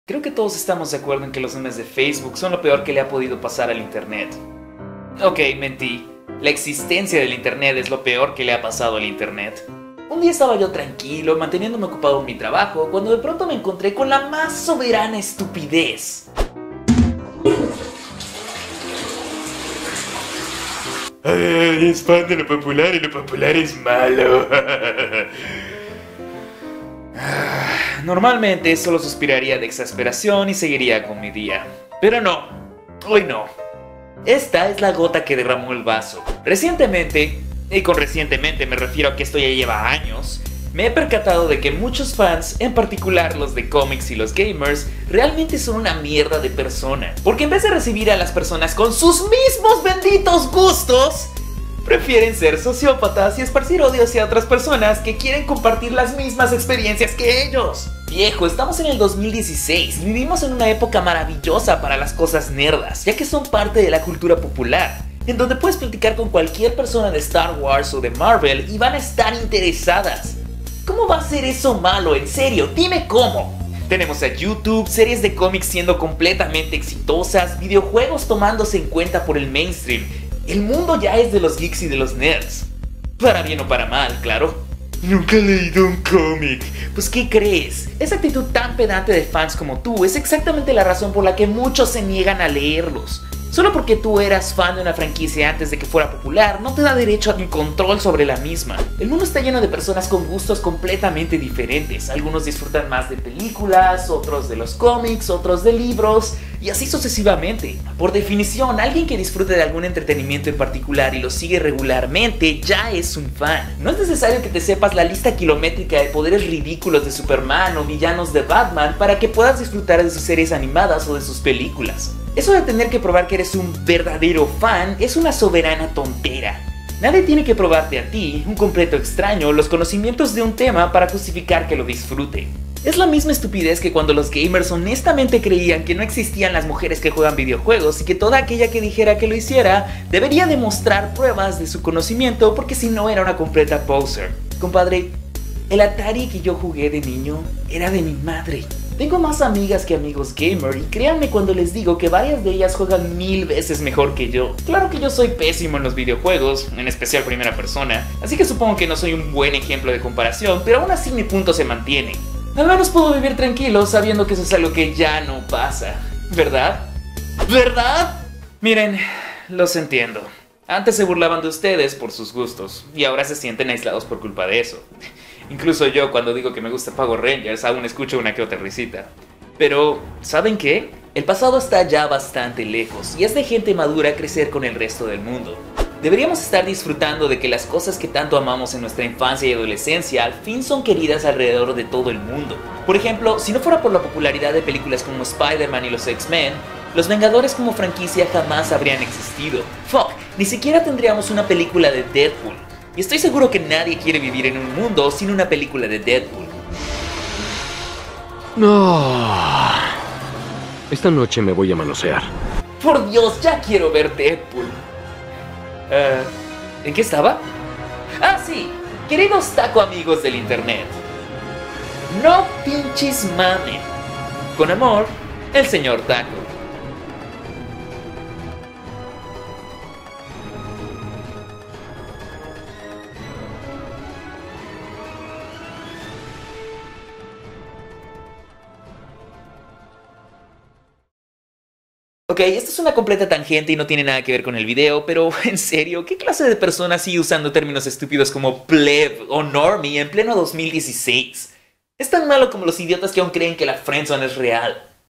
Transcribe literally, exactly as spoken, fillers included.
Creo que todos estamos de acuerdo en que los memes de Facebook son lo peor que le ha podido pasar al internet. Ok, mentí. La existencia del internet es lo peor que le ha pasado al internet. Un día estaba yo tranquilo, manteniéndome ocupado en mi trabajo, cuando de pronto me encontré con la más soberana estupidez. Ay, es fan de lo popular y lo popular es malo. Normalmente solo suspiraría de exasperación y seguiría con mi día. Pero no, hoy no. Esta es la gota que derramó el vaso. Recientemente, y con recientemente me refiero a que esto ya lleva años, me he percatado de que muchos fans, en particular los de cómics y los gamers, realmente son una mierda de persona. Porque en vez de recibir a las personas con sus mismos benditos gustos, prefieren ser sociópatas y esparcir odio hacia otras personas que quieren compartir las mismas experiencias que ellos. Viejo, estamos en el dos mil dieciséis y vivimos en una época maravillosa para las cosas nerdas, ya que son parte de la cultura popular, en donde puedes platicar con cualquier persona de Star Wars o de Marvel y van a estar interesadas. ¿Cómo va a ser eso malo? En serio, dime cómo. Tenemos a YouTube, series de cómics siendo completamente exitosas, videojuegos tomándose en cuenta por el mainstream. El mundo ya es de los geeks y de los nerds. Para bien o para mal, claro. Nunca he leído un cómic. Pues ¿qué crees? Esa actitud tan pedante de fans como tú es exactamente la razón por la que muchos se niegan a leerlos. Solo porque tú eras fan de una franquicia antes de que fuera popular, no te da derecho a control sobre la misma. El mundo está lleno de personas con gustos completamente diferentes. Algunos disfrutan más de películas, otros de los cómics, otros de libros, y así sucesivamente. Por definición, alguien que disfrute de algún entretenimiento en particular y lo sigue regularmente ya es un fan. No es necesario que te sepas la lista kilométrica de poderes ridículos de Superman o villanos de Batman para que puedas disfrutar de sus series animadas o de sus películas. Eso de tener que probar que eres un verdadero fan es una soberana tontera. Nadie tiene que probarte a ti, un completo extraño, los conocimientos de un tema para justificar que lo disfrute. Es la misma estupidez que cuando los gamers honestamente creían que no existían las mujeres que juegan videojuegos y que toda aquella que dijera que lo hiciera debería demostrar pruebas de su conocimiento porque si no era una completa poser. Compadre, el Atari que yo jugué de niño era de mi madre. Tengo más amigas que amigos gamer y créanme cuando les digo que varias de ellas juegan mil veces mejor que yo. Claro que yo soy pésimo en los videojuegos, en especial primera persona, así que supongo que no soy un buen ejemplo de comparación, pero aún así mi punto se mantiene. Al menos puedo vivir tranquilo sabiendo que eso es algo que ya no pasa, ¿verdad? ¿Verdad? Miren, los entiendo. Antes se burlaban de ustedes por sus gustos y ahora se sienten aislados por culpa de eso. Incluso yo, cuando digo que me gusta Power Rangers, aún escucho una que otra risita. Pero, ¿saben qué? El pasado está ya bastante lejos y es de gente madura crecer con el resto del mundo. Deberíamos estar disfrutando de que las cosas que tanto amamos en nuestra infancia y adolescencia al fin son queridas alrededor de todo el mundo. Por ejemplo, si no fuera por la popularidad de películas como Spider-Man y los X-Men, los Vengadores como franquicia jamás habrían existido. Fuck, ni siquiera tendríamos una película de Deadpool. Y estoy seguro que nadie quiere vivir en un mundo sin una película de Deadpool. No. Esta noche me voy a manosear. Por Dios, ya quiero ver Deadpool. Uh, ¿En qué estaba? Ah, sí. Queridos taco amigos del internet. No pinches mamen. Con amor, el señor Taco. Ok, esta es una completa tangente y no tiene nada que ver con el video, pero en serio, ¿qué clase de persona sigue usando términos estúpidos como pleb o normie en pleno dos mil dieciséis? Es tan malo como los idiotas que aún creen que la friendzone es real.